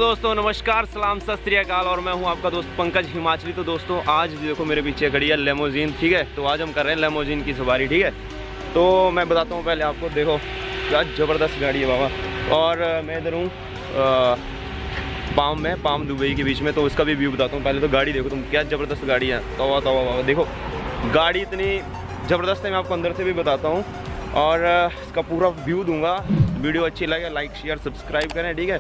दोस्तों नमस्कार, सलाम, सत श्री अकाल। और मैं हूं आपका दोस्त पंकज हिमाचली। तो दोस्तों आज देखो मेरे पीछे खड़ी है लेमोजीन, ठीक है। तो आज हम कर रहे हैं लेमोजीन की सवारी, ठीक है। तो मैं बताता हूं पहले आपको, देखो क्या ज़बरदस्त गाड़ी है बाबा। और मैं इधर हूँ पाम दुबई के बीच में, तो उसका भी व्यू बताता हूँ। पहले तो गाड़ी देखो तुम, क्या ज़बरदस्त गाड़ी है। तवा बाबा देखो, गाड़ी इतनी ज़बरदस्त है, मैं आपको अंदर से भी बताता हूँ और इसका पूरा व्यू दूंगा। वीडियो अच्छी लगे लाइक शेयर सब्सक्राइब करें, ठीक है।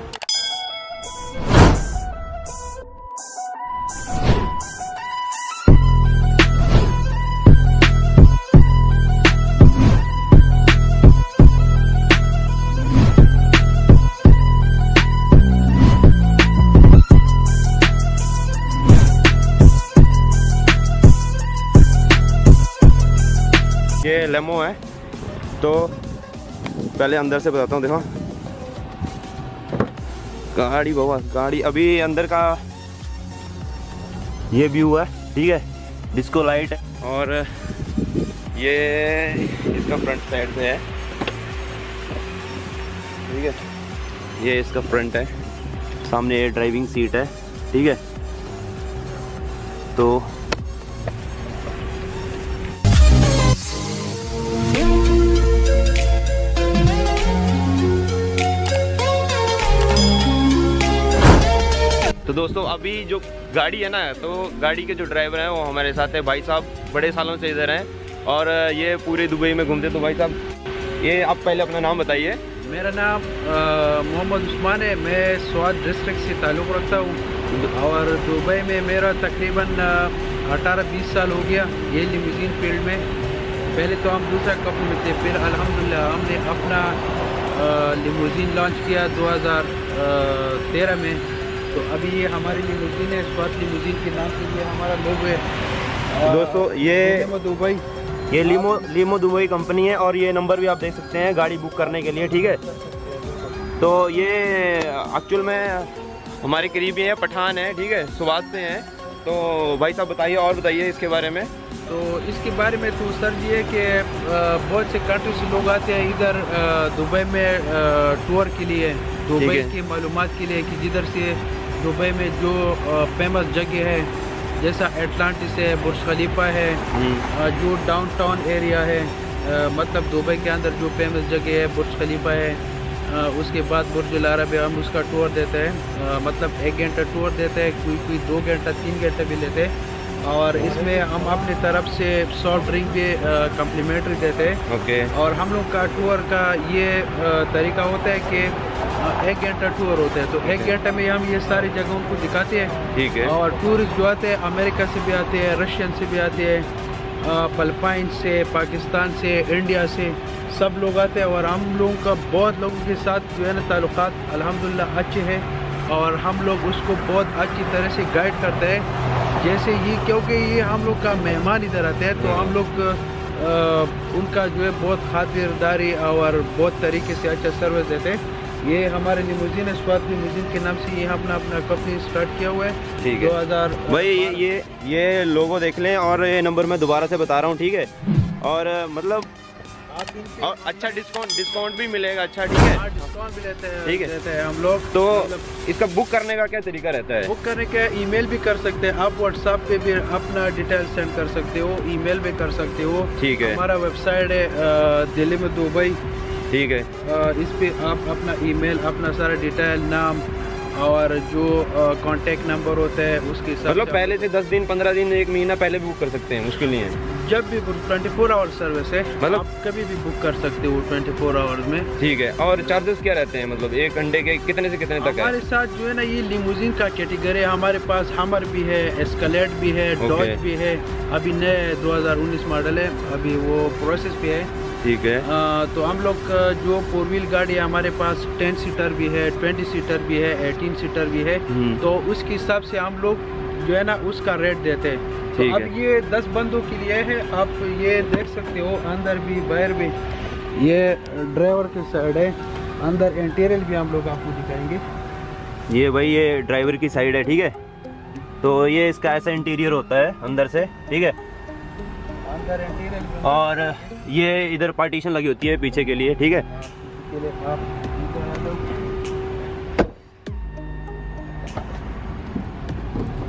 ये लेमो है, तो पहले अंदर से बताता हूँ। देखो गाड़ी बाबा, गाड़ी अभी अंदर का ये व्यू है, ठीक है। डिस्को लाइट है और ये इसका फ्रंट साइड से है, ठीक है। ये इसका फ्रंट है, सामने ये ड्राइविंग सीट है, ठीक है। तो दोस्तों अभी जो गाड़ी है ना, तो गाड़ी के जो ड्राइवर हैं वो हमारे साथ है। भाई साहब बड़े सालों से इधर हैं और ये पूरे दुबई में घूमते। तो भाई साहब ये आप पहले अपना नाम बताइए। मेरा नाम मोहम्मद उस्मान है। मैं स्वात डिस्ट्रिक्ट से ताल्लुक़ रखता हूँ और दुबई में मेरा तकरीबन 18-20 साल हो गया ये लिमोजीन फील्ड में। पहले तो हम दूसरा कंपनी में थे, फिर अल्हम्दुलिल्लाह हमने अपना लिमोजीन लॉन्च किया 2013 में। तो अभी ये हमारी लिमोजीन है, स्वात लिमोजीन के नाम से ये हमारा लोगो है। दोस्तों ये दुबई, ये लीमो दुबई कंपनी है और ये नंबर भी आप देख सकते हैं गाड़ी बुक करने के लिए, ठीक है। तो ये एक्चुअल में हमारे करीबी है, पठान है, ठीक है, सुवात से हैं। तो भाई साहब बताइए और बताइए इसके बारे में। तो इसके बारे में तो सर ये है कि बहुत से कंट्री से लोग आते हैं इधर दुबई में टूर के लिए, दुबई की मालूमात के लिए, कि जिधर से दुबई में जो फेमस जगह है, जैसा एटलांटिस है, बुर्ज खलीफा है, जो डाउनटाउन एरिया है, मतलब दुबई के अंदर जो फेमस जगह है बुर्ज खलीफा है। उसके बाद बुर्ज अल अरब है, हम उसका टूर देते हैं, मतलब 1 घंटा टूर देते हैं, कोई 2 घंटा 3 घंटा भी लेते हैं। और इसमें हम अपनी तरफ से सॉफ्ट ड्रिंक भी कम्प्लीमेंट्री देते हैं। ओके। और हम लोग का टूर का ये तरीका होता है कि 1 घंटा टूर होता है, तो 1 घंटे में हम ये सारी जगहों को दिखाते हैं, ठीक है। और टूरिस्ट जो आते हैं अमेरिका से भी आते हैं, रशियन से भी आते हैं, फिलिपाइन से, पाकिस्तान से, इंडिया से, सब लोग आते हैं। और हम लोगों का बहुत लोगों के साथ जो है ना ताल्लुकात अल्हम्दुलिल्लाह अच्छे हैं और हम लोग उसको बहुत अच्छी तरह से गाइड करते हैं। जैसे ये, क्योंकि ये हम लोग का मेहमान इधर आते हैं, तो हम लोग उनका जो है बहुत खातिरदारी और बहुत तरीके से अच्छा सर्विस देते हैं। ये हमारे लिमोजीन है, स्वात लिमोजीन के नाम से ये अपना कंपनी स्टार्ट किया हुआ है, ठीक है। 2000 भाई ये लोगो देख लें और ये नंबर मैं दोबारा से बता रहा हूँ, ठीक है। और मतलब और अच्छा डिस्काउंट भी मिलेगा, अच्छा, ठीक है। डिस्काउंट भी लेते हैं, ठीक है, देते हैं हम लोग। तो इसका बुक करने का क्या तरीका रहता है? बुक करने का ईमेल भी कर सकते हैं आप, व्हाट्सएप पे भी अपना डिटेल सेंड कर सकते हो, ईमेल भी कर सकते हो, ठीक है। हमारा वेबसाइट है दिल्ली में दुबई, ठीक है। इस पे आप अपना ईमेल, अपना सारा डिटेल, नाम और जो कांटेक्ट नंबर होता है उसके साथ, मतलब पहले से 10 दिन 15 दिन 1 महीना पहले बुक कर सकते हैं, मुश्किल नहीं है। जब भी 24 आवर सर्विस है, मतलब आप कभी भी बुक कर सकते हो 24 आवर्स में, ठीक है। और चार्जेस क्या रहते हैं, मतलब 1 घंटे के कितने से कितने तक है? हमारे साथ जो है ना ये लिमोजीन का कैटेगरी है, हमारे पास हमर भी है, एस्केलेड भी है, डॉज भी है। अभी नए 2019 मॉडल है, अभी वो प्रोसेस पे है, ठीक है। तो हम लोग जो 4 व्हील गाड़ी है हमारे पास 10 सीटर भी है, 20 सीटर भी है, 18 सीटर भी है। तो उसके हिसाब से हम लोग जो है ना उसका रेट देते हैं। तो अब ये 10 बंदों के लिए है, आप ये देख सकते हो, अंदर भी बाहर भी। ये ड्राइवर की साइड है, अंदर इंटीरियर भी हम लोग आपको दिखाएंगे। ये भाई ये ड्राइवर की साइड है, ठीक है। तो ये इसका ऐसा इंटीरियर होता है अंदर से, ठीक है। अंदर इंटीरियर और ये इधर पार्टीशन लगी होती है पीछे के लिए, ठीक है।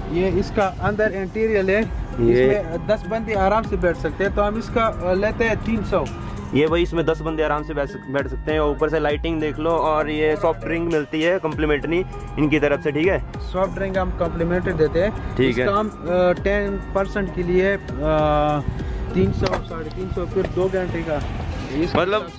ये इसका अंदर इंटीरियर है, इसमें 10 बंदे आराम से बैठ सकते हैं, तो हम इसका लेते हैं 300। ये भाई इसमें 10 बंदे आराम से बैठ सकते हैं। ऊपर से लाइटिंग देख लो, और ये सॉफ्ट ड्रिंक मिलती है कम्प्लीमेंट्री इनकी तरफ से, ठीक है। सॉफ्ट ड्रिंक हम कम्प्लीमेंट्री देते हैं, ठीक है। हम 10% के लिए 300 350, फिर 2 घंटे का, मतलब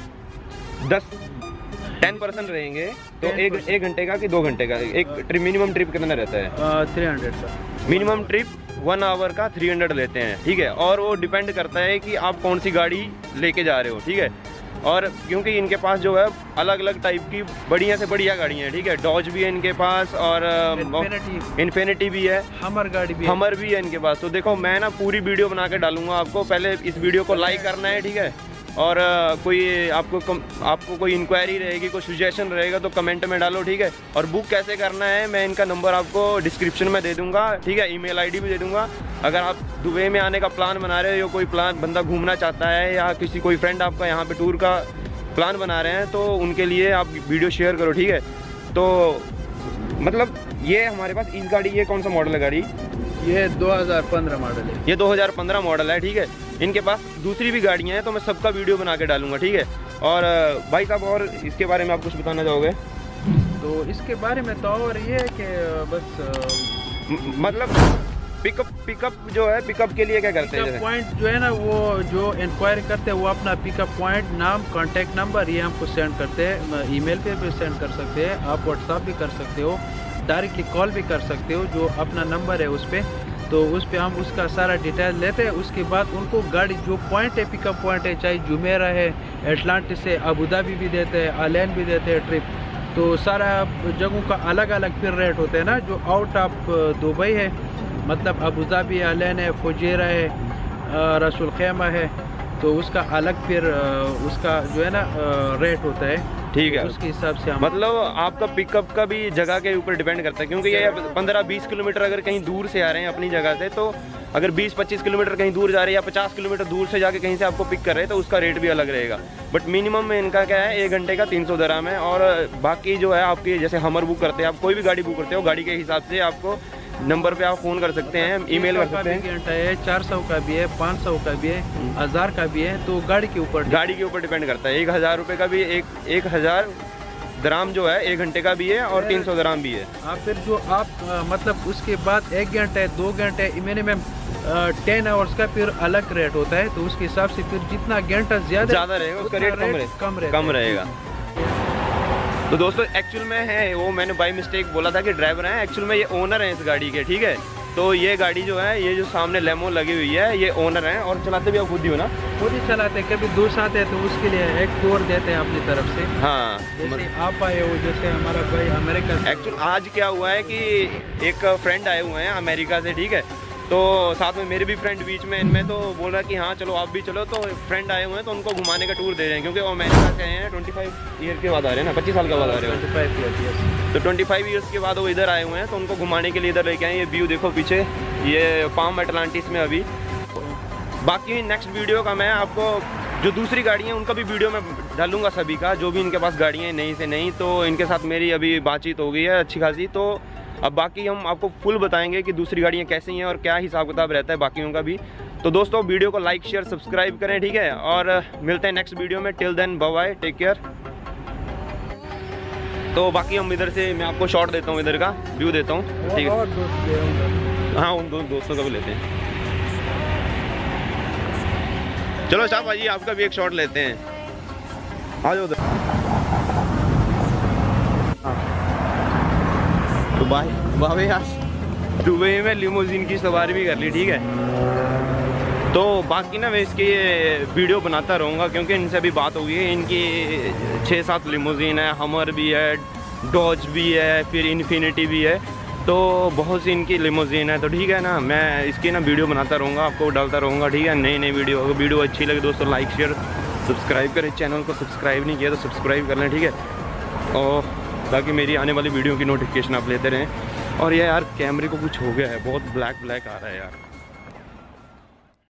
10% रहेंगे तो एक घंटे का कि 2 घंटे का? एक ट्रिप मिनिमम ट्रिप कितना रहता है? 300 का मिनिमम ट्रिप 1 आवर का 300 लेते हैं, ठीक है। और वो डिपेंड करता है कि आप कौन सी गाड़ी लेके जा रहे हो, ठीक है। और क्योंकि इनके पास जो है अलग अलग टाइप की बढ़िया से बढ़िया गाड़ियाँ हैं, ठीक है। डॉज भी है इनके पास, और इन्फिनिटी भी है, हमर गाड़ी भी हमर भी है इनके पास। तो देखो मैं ना पूरी वीडियो बना के डालूंगा आपको, पहले इस वीडियो को लाइक करना है, ठीक है। और कोई आपको कोई इंक्वायरी रहेगी, कोई सजेशन रहेगा तो कमेंट में डालो, ठीक है। और बुक कैसे करना है मैं इनका नंबर आपको डिस्क्रिप्शन में दे दूंगा, ठीक है। ईमेल आईडी भी दे दूंगा। अगर आप दुबई में आने का प्लान बना रहे हो, या कोई प्लान बंदा घूमना चाहता है, या किसी कोई फ्रेंड आपका यहाँ पे टूर का प्लान बना रहे हैं, तो उनके लिए आप वीडियो शेयर करो, ठीक है। तो मतलब ये हमारे पास इस गाड़ी, ये कौन सा मॉडल है गाड़ी? ये 2015 मॉडल है। ये 2015 मॉडल है, ठीक है। इनके पास दूसरी भी गाड़ियाँ हैं, तो मैं सबका वीडियो बना के डालूंगा, ठीक है। और भाई साहब, और इसके बारे में आप कुछ बताना चाहोगे? तो इसके बारे में तो और ये है कि बस मतलब पिकअप जो है, पिकअप के लिए क्या करते हैं? पॉइंट जो है ना, वो जो इंक्वायरी करते हैं वो अपना पिकअप पॉइंट, नाम, कांटेक्ट नंबर ये हमको सेंड करते हैं। ईमेल पे भी सेंड कर सकते हैं, आप व्हाट्सएप भी कर सकते हो, डायरेक्टली कॉल भी कर सकते हो। जो अपना नंबर है उस पर, तो उस पर हम उसका सारा डिटेल लेते हैं। उसके बाद उनको गाड़ी जो पॉइंट है, पिकअप पॉइंट है, चाहे जुमेरा है, एटलांटिस से अबू धाबी भी देते हैं, आलैन भी देते हैं ट्रिप, तो सारा जगहों का अलग अलग फिर रेट होते हैं ना। जो आउट ऑफ दुबई है, मतलब अबू धाबी, आलैन है, फुजैरा है, रसूल खैमा है, तो उसका अलग फिर उसका जो है ना रेट होता है, ठीक है। उसके हिसाब से मतलब आपका पिकअप का भी जगह के ऊपर डिपेंड करता है, क्योंकि ये 15-20 किलोमीटर अगर कहीं दूर से आ रहे हैं अपनी जगह से, तो अगर 20-25 किलोमीटर कहीं दूर जा रहे हैं, या 50 किलोमीटर दूर से जाके कहीं से आपको पिक कर रहे हैं, तो उसका रेट भी अलग रहेगा। बट मिनिमम में इनका क्या है, 1 घंटे का 300 दिरहम है। और बाकी जो है आपकी, जैसे हमर बुक करते हैं, आप कोई भी गाड़ी बुक करते हो, गाड़ी के हिसाब से आपको नंबर पे आप फ़ोन कर सकते हैं, ईमेल कर सकते हैं। घंटा है, 400 का भी है, 500 का भी है, 1000 का भी है, तो गाड़ी के ऊपर डिपेंड करता है। 1000 रुपये का भी 1000 दिरहम जो है 1 घंटे का भी है, और 300 दिरहम भी है। आप फिर जो आप मतलब उसके बाद 1 घंटे 2 घंटे मिनिमम 10 आवर्स का फिर अलग रेट होता है, तो उसके हिसाब से फिर जितना घंटा ज़्यादा रहेगा उसका रेट कम रहेगा। तो दोस्तों एक्चुअल में है वो, मैंने बाय मिस्टेक बोला था कि ड्राइवर हैं, एक्चुअल में ये ओनर हैं इस गाड़ी के, ठीक है। तो ये गाड़ी जो है, ये जो सामने लेमो लगी हुई है, ये ओनर हैं, और चलाते भी आप खुद ही हो ना? खुद ही चलाते हैं। कभी दोस्त आते हैं तो उसके लिए एक टूर देते हैं अपनी तरफ से। हाँ, जैसे आप आए हो, जैसे हमारा भाई अमेरिका से। एक्चुअल आज क्या हुआ है कि एक फ्रेंड आए हुए हैं अमेरिका से, ठीक है। तो साथ में मेरे भी फ्रेंड बीच में इनमें, तो बोल रहा है कि हाँ चलो आप भी चलो। तो फ्रेंड आए हुए हैं, तो उनको घुमाने का टूर दे रहे हैं, क्योंकि वो अमेरिका से आए हैं। 25 ईयर के बाद आ रहे हैं ना, 25 साल के बाद आ रहे हैं। 25 ईयर, तो 25 ईयर्स के बाद वो इधर आए हुए हैं, तो उनको घुमाने के लिए इधर लेके आए। ये व्यू देखो पीछे, ये पाम एटलांटिस में अभी। बाकी नेक्स्ट वीडियो का मैं आपको जो दूसरी गाड़ियाँ हैं उनका भी वीडियो में डालूंगा, सभी का, जो भी इनके पास गाड़ियाँ हैं नई से नई। तो इनके साथ मेरी अभी बातचीत हो गई है अच्छी खासी। तो अब बाकी हम आपको फुल बताएंगे कि दूसरी गाड़ियाँ कैसी हैं और क्या हिसाब किताब रहता है बाकियों का भी। तो दोस्तों वीडियो को लाइक शेयर सब्सक्राइब करें, ठीक है। और मिलते हैं नेक्स्ट वीडियो में। Till then bye bye, take care. तो बाकी हम इधर से, मैं आपको शॉट देता हूँ, इधर का व्यू देता हूँ, ठीक है। हाँ, उन दोस्तों का भी लेते हैं। चलो शाह भाई, आपका भी एक शॉट लेते हैं, आ जाओ उधर। तो बाय यार, दुबई में लिमोजिन की सवारी भी कर ली, ठीक है। तो बाकी ना मैं इसकी वीडियो बनाता रहूँगा, क्योंकि इनसे अभी बात हो गई है। इनकी 6-7 लिमोजिन है, हमर भी है, डॉज भी है, फिर इन्फिनिटी भी है, तो बहुत सी इनकी लिमोजिन है। तो ठीक है ना, मैं इसकी ना वीडियो बनाता रहूँगा, आपको डालता रहूँगा, ठीक है। नई वीडियो अच्छी लगे दोस्तों, लाइक शेयर सब्सक्राइब करें। चैनल को सब्सक्राइब नहीं किया तो सब्सक्राइब कर लें, ठीक है। और ताकि मेरी आने वाली वीडियो की नोटिफिकेशन आप लेते रहें। और ये यार कैमरे को कुछ हो गया है, बहुत ब्लैक आ रहा है यार।